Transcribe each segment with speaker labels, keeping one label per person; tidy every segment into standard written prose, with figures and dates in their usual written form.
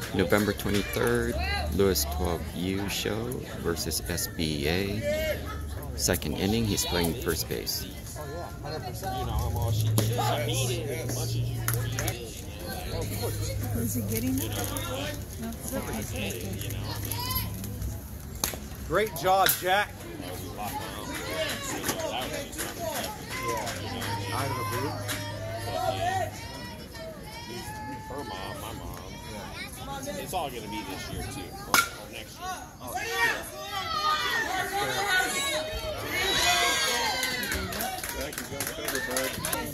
Speaker 1: November 23rd, Louis 12U show versus SBA. Second inning, he's playing first base.
Speaker 2: Is he getting it? No,
Speaker 3: great job, Jack. Out of the boot.
Speaker 4: Her mom, my mom. Yeah. It's all going to be this year too, or next year. Oh,
Speaker 3: Jack, you got covered, bud.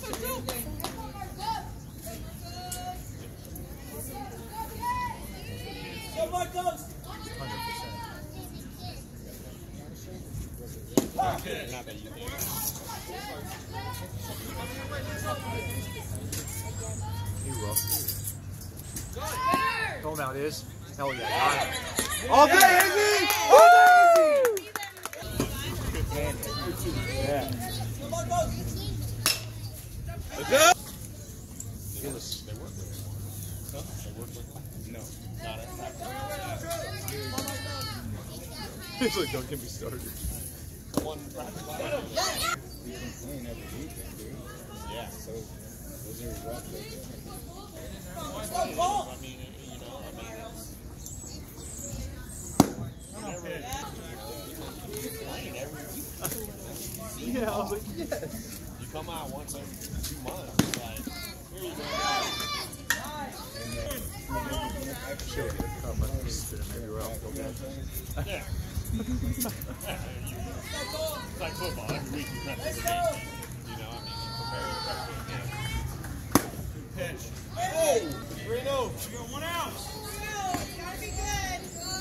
Speaker 4: Not that you think.
Speaker 3: He will. Told him how it is. Hell yeah. All day, Izzy! All day, Izzy! Yeah. Let's go!
Speaker 4: They work with it. Huh? They work with it? No. Not at
Speaker 3: He's like, don't get me started.
Speaker 4: one practice.
Speaker 5: We've been playing every weekend, dude.
Speaker 4: Yeah.
Speaker 5: So those are rough.
Speaker 4: I mean, you know, playing every week.
Speaker 3: Yeah, I was like, yes.
Speaker 4: You come out once every 2 months, like, here you go.
Speaker 3: Sure, come on, maybe we're out.
Speaker 4: Yeah. It's like football. Every week you prep for the game. You know, I mean, you prepare your prep for the game. Pitch. Oh! 3-0. You got 1 out.
Speaker 2: gotta be good.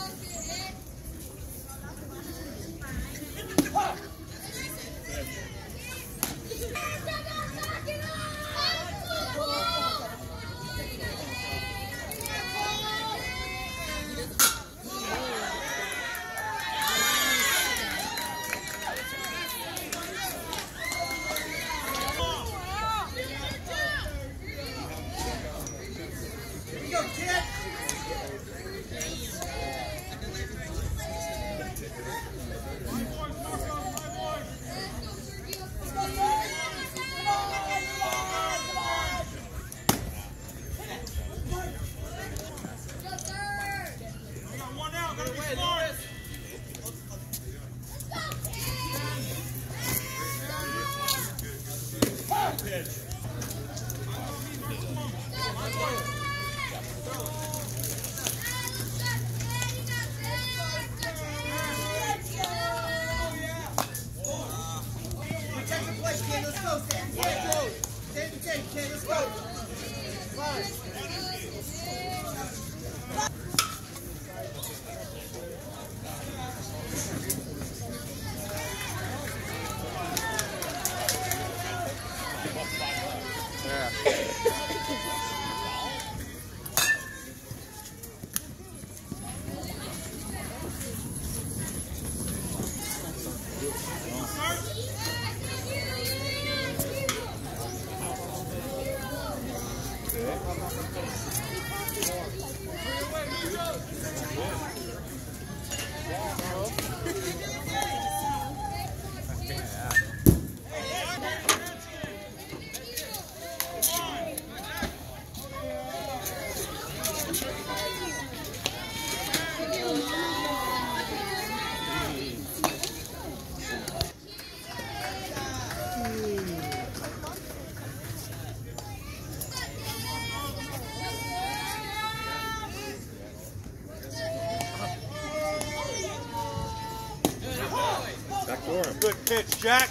Speaker 3: Good pitch, Jack.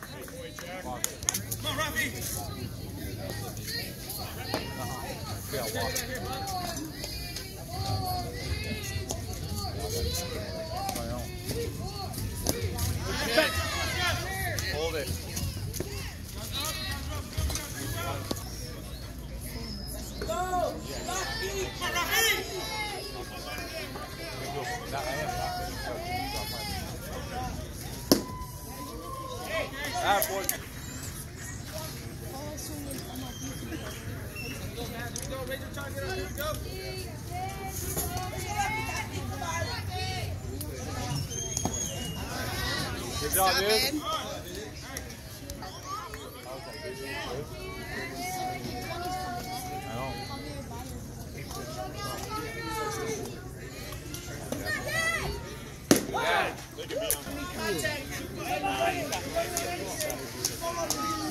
Speaker 4: Come on, Rafi.
Speaker 3: Hold it. Boy. Go, job,
Speaker 2: Stop
Speaker 3: dude.
Speaker 2: it.
Speaker 4: They could be on.